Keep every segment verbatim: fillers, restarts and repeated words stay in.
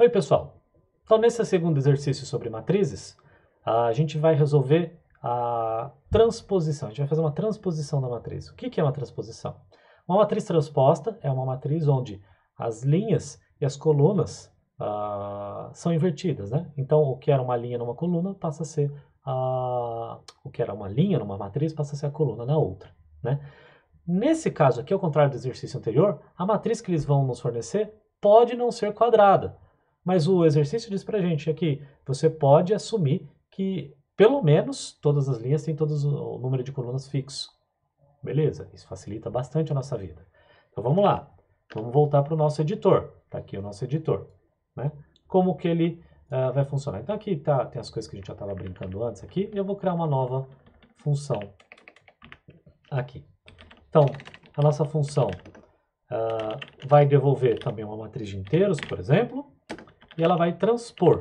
Oi, pessoal. Então, nesse segundo exercício sobre matrizes, a gente vai resolver a transposição. A gente vai fazer uma transposição da matriz. O que é uma transposição? Uma matriz transposta é uma matriz onde as linhas e as colunas uh, são invertidas, né? Então, o que era uma linha numa coluna passa a ser uh, o que era uma linha numa matriz passa a ser a coluna na outra, né? Nesse caso aqui, ao contrário do exercício anterior, a matriz que eles vão nos fornecer pode não ser quadrada. Mas o exercício diz pra gente aqui, você pode assumir que pelo menos todas as linhas têm todos o número de colunas fixo. Beleza? Isso facilita bastante a nossa vida. Então vamos lá. Vamos voltar para o nosso editor. Está aqui o nosso editor, né? Como que ele uh, vai funcionar? Então aqui tá, tem as coisas que a gente já estava brincando antes aqui. Eu vou criar uma nova função aqui. Então, a nossa função uh, vai devolver também uma matriz de inteiros, por exemplo, e ela vai transpor.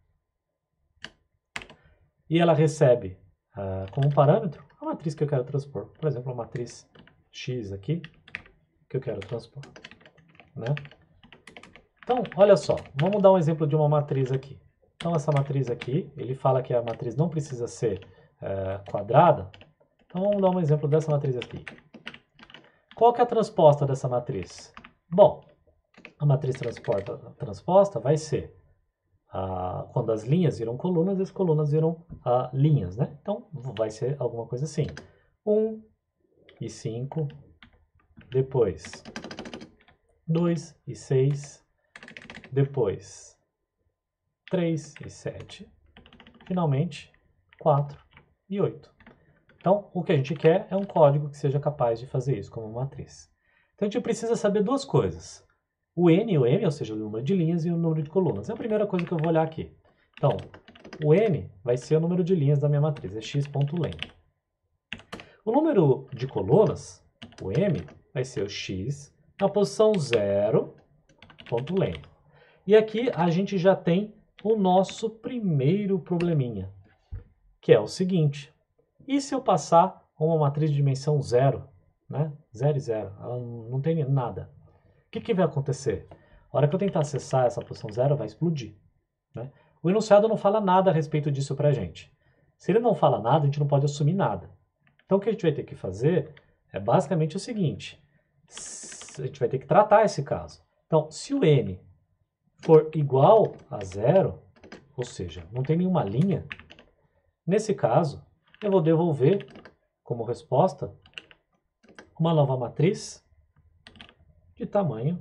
E ela recebe uh, como parâmetro a matriz que eu quero transpor. Por exemplo, a matriz X aqui, que eu quero transpor, né? Então, olha só, vamos dar um exemplo de uma matriz aqui. Então, essa matriz aqui, ele fala que a matriz não precisa ser uh, quadrada. Então, vamos dar um exemplo dessa matriz aqui. Qual que é a transposta dessa matriz? Bom, a matriz transporta, transposta vai ser uh, quando as linhas viram colunas, as colunas viram uh, linhas, né? Então, vai ser alguma coisa assim. um e cinco, depois dois e seis, depois três e sete, finalmente quatro e oito. Então, o que a gente quer é um código que seja capaz de fazer isso como matriz. Então, a gente precisa saber duas coisas. O N e o M, ou seja, o número de linhas e o número de colunas. É a primeira coisa que eu vou olhar aqui. Então, o N vai ser o número de linhas da minha matriz, é x.len. O número de colunas, o M, vai ser o x na posição zero.len. E aqui a gente já tem o nosso primeiro probleminha, que é o seguinte. E se eu passar uma matriz de dimensão zero, né? zero e zero, ela não tem nada. O que, que vai acontecer? A hora que eu tentar acessar essa posição zero, vai explodir, né? O enunciado não fala nada a respeito disso pra gente. Se ele não fala nada, a gente não pode assumir nada. Então o que a gente vai ter que fazer é basicamente o seguinte. A gente vai ter que tratar esse caso. Então, se o n for igual a zero, ou seja, não tem nenhuma linha, nesse caso, eu vou devolver como resposta uma nova matriz de tamanho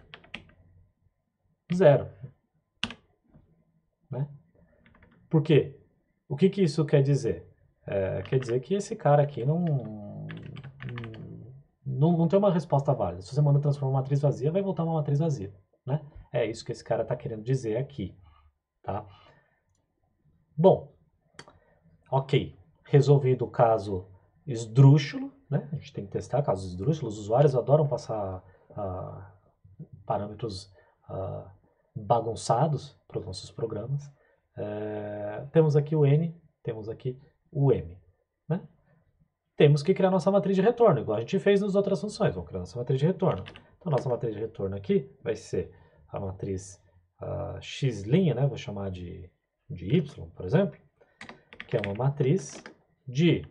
zero, né? Por quê? O que, que isso quer dizer? É, quer dizer que esse cara aqui não, não, não tem uma resposta válida. Se você manda transformar uma matriz vazia, vai voltar uma matriz vazia, né? É isso que esse cara está querendo dizer aqui, tá? Bom, ok. Resolvido o caso esdrúxulo, né? A gente tem que testar casos esdrúxulos. Os usuários adoram passar uh, parâmetros uh, bagunçados para os nossos programas. Uh, temos aqui o N, temos aqui o M, né? Temos que criar nossa matriz de retorno, igual a gente fez nas outras funções. Vamos criar nossa matriz de retorno. Então, nossa matriz de retorno aqui vai ser a matriz uh, x', né? Vou chamar de, de Y, por exemplo, que é uma matriz de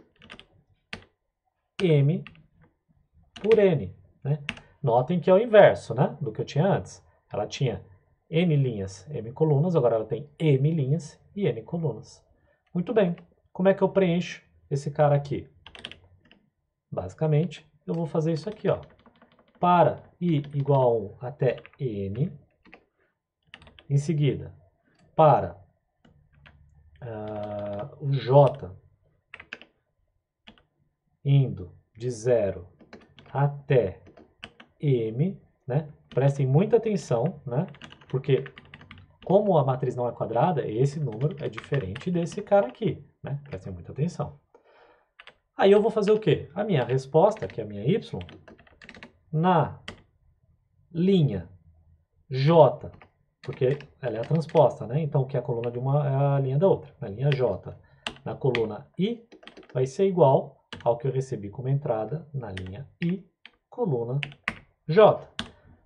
M por N, né? Notem que é o inverso, né, do que eu tinha antes. Ela tinha N linhas, M colunas, agora ela tem M linhas e N colunas. Muito bem. Como é que eu preencho esse cara aqui? Basicamente, eu vou fazer isso aqui, ó. Para i igual a um até N, em seguida, para uh, o J indo de zero até M, né? Prestem muita atenção, né? Porque como a matriz não é quadrada, esse número é diferente desse cara aqui, né? Prestem muita atenção. Aí eu vou fazer o quê? A minha resposta, que é a minha Y, na linha J, porque ela é a transposta, né? Então, o que é a coluna de uma é a linha da outra. Na linha J, na coluna I, vai ser igual ao que eu recebi como entrada na linha I, coluna J.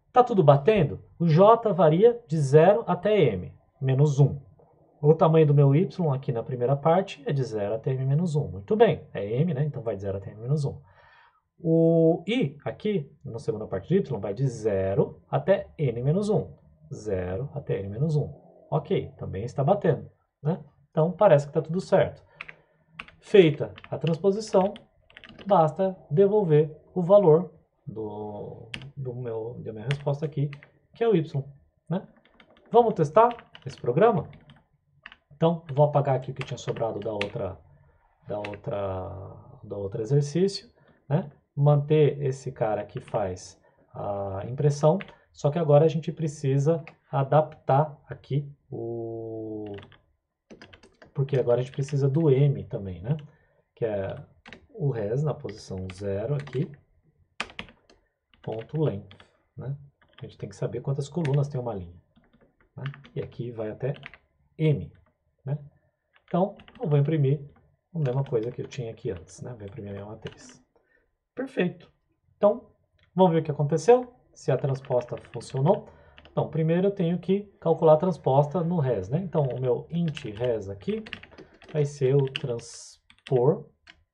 Tá tudo batendo? O J varia de zero até M, menos um. O tamanho do meu Y aqui na primeira parte é de zero até M menos um. Muito bem, é M, né? Então vai de zero até M menos um. O I aqui, na segunda parte do Y, vai de zero até N menos um. zero até N menos um. Ok, também está batendo, né? Então parece que está tudo certo. Feita a transposição, basta devolver o valor do, do meu, da minha resposta aqui, que é o Y, né? Vamos testar esse programa? Então, vou apagar aqui o que tinha sobrado da outra, da outra, do outro exercício, né? Manter esse cara que faz a impressão, só que agora a gente precisa adaptar aqui o... porque agora a gente precisa do M também, né? Que é o res na posição zero aqui, ponto length, né? A gente tem que saber quantas colunas tem uma linha, né? E aqui vai até M, né? Então, eu vou imprimir a mesma coisa que eu tinha aqui antes, né? Vou imprimir a minha matriz. Perfeito. Então, vamos ver o que aconteceu, se a transposta funcionou. Então, primeiro eu tenho que calcular a transposta no res, né? Então, o meu int res aqui vai ser o transpor,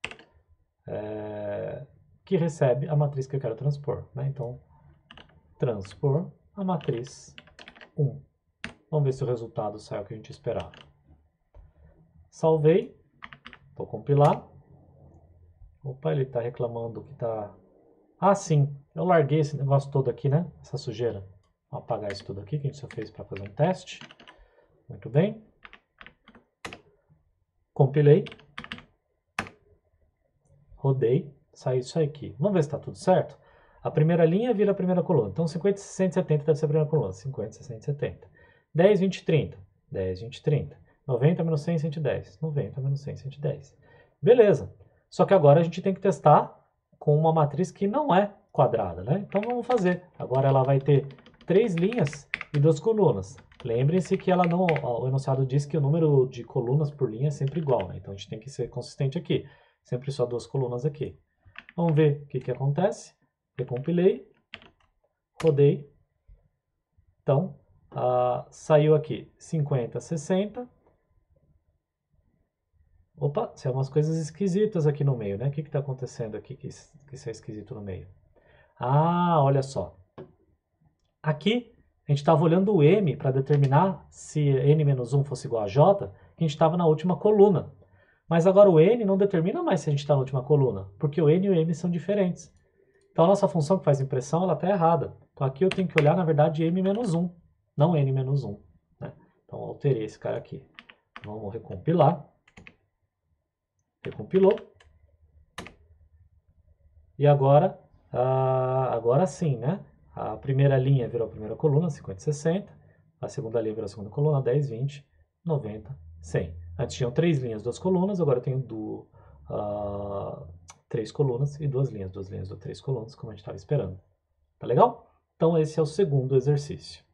é, que recebe a matriz que eu quero transpor, né? Então, transpor a matriz um. Vamos ver se o resultado sai o que a gente esperava. Salvei, vou compilar. Opa, ele está reclamando que está... Ah, sim, eu larguei esse negócio todo aqui, né? Essa sujeira. Vou apagar isso tudo aqui que a gente só fez para fazer um teste. Muito bem. Compilei. Rodei. Saiu isso aqui. Vamos ver se está tudo certo? A primeira linha vira a primeira coluna. Então, cinquenta, sessenta, setenta deve ser a primeira coluna. cinquenta, sessenta, setenta. dez, vinte, trinta. dez, vinte, trinta. noventa menos cem, cento e dez. noventa menos cem, cento e dez. Beleza. Só que agora a gente tem que testar com uma matriz que não é quadrada, né? Então vamos fazer. Agora ela vai ter três linhas e duas colunas. Lembrem-se que ela não, o enunciado diz que o número de colunas por linha é sempre igual, né? Então a gente tem que ser consistente aqui. Sempre só duas colunas aqui. Vamos ver o que, que acontece. Recompilei, rodei. Então, uh, saiu aqui cinquenta, sessenta. Opa, tem umas coisas esquisitas aqui no meio, né? O que está acontecendo aqui que, que isso é esquisito no meio? Ah, olha só. Aqui, a gente estava olhando o M para determinar se N menos um fosse igual a J, que a gente estava na última coluna. Mas agora o N não determina mais se a gente está na última coluna, porque o N e o M são diferentes. Então a nossa função que faz impressão, ela está errada. Então aqui eu tenho que olhar, na verdade, M menos um, não N menos um. Né? Então eu alterei esse cara aqui. Vamos recompilar. Recompilou. E agora, ah, agora sim, né? A primeira linha virou a primeira coluna, cinquenta, sessenta. A segunda linha virou a segunda coluna, dez, vinte, noventa, cem. Antes tinham três linhas, duas colunas, agora eu tenho do, uh, três colunas e duas linhas. Duas linhas, duas, três colunas, como a gente estava esperando. Tá legal? Então esse é o segundo exercício.